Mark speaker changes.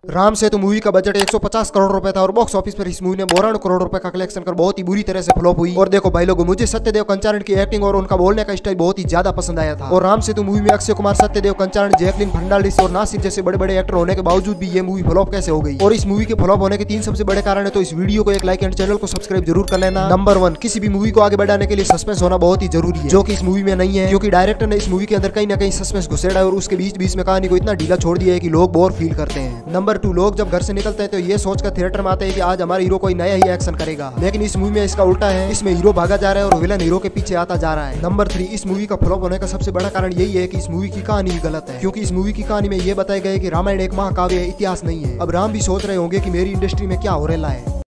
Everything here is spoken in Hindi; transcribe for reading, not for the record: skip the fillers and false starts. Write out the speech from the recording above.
Speaker 1: राम सेतु मूवी का बजट 150 करोड़ रुपए था और बॉक्स ऑफिस पर इस मूवी ने 92 करोड़ रुपए का कलेक्शन कर बहुत ही बुरी तरह से फ्लॉप हुई। और देखो भाई लोगों, मुझे सत्यदेव कंचारण की एक्टिंग और उनका बोलने का स्टाइल बहुत ही ज्यादा पसंद आया था। और राम सेतु मूवी में अक्षय कुमार, सत्यदेव कंचारण, जैकलिन फर्नांडिस और नासिर जैसे बड़े बड़े एक्टर होने के बावजूद भी ये मूवी फ्लॉप कैसे हो गई। और इस मूवी के फ्लॉप होने के 3 सबसे बड़े कारण है, तो इस वीडियो को एक लाइक एंड चैनल को सब्सक्राइब जरूर कर लेना। नंबर 1, किसी भी मूवी को आगे बढ़ाने के लिए सस्पेंस होना बहुत ही जरूरी है, जो कि इस मूवी में नहीं है, क्योंकि डायरेक्टर ने इस मूवी के अंदर कहीं ना कहीं सस्पेंस घुसेड़ा है और उसके बीच बीच में कहानी को इतना ढीला छोड़ दिया है कि लोग बोर फील करते हैं। नंबर 2, लोग जब घर से निकलते हैं तो ये सोचकर थिएटर में आते हैं कि आज हमारा हीरो कोई नया ही एक्शन करेगा, लेकिन इस मूवी में इसका उल्टा है। इसमें हीरो भागा जा रहा है और विलन हीरो के पीछे आता जा रहा है। नंबर 3, इस मूवी का फ्लॉप होने का सबसे बड़ा कारण यही है कि इस मूवी की कहानी भी गलत है, क्योंकि इस मूवी की कहानी में ये बताया गया है कि रामायण एक महाकाव्य है, इतिहास नहीं है। अब राम भी सोच रहे होंगे कि मेरी इंडस्ट्री में क्या हो रहा है।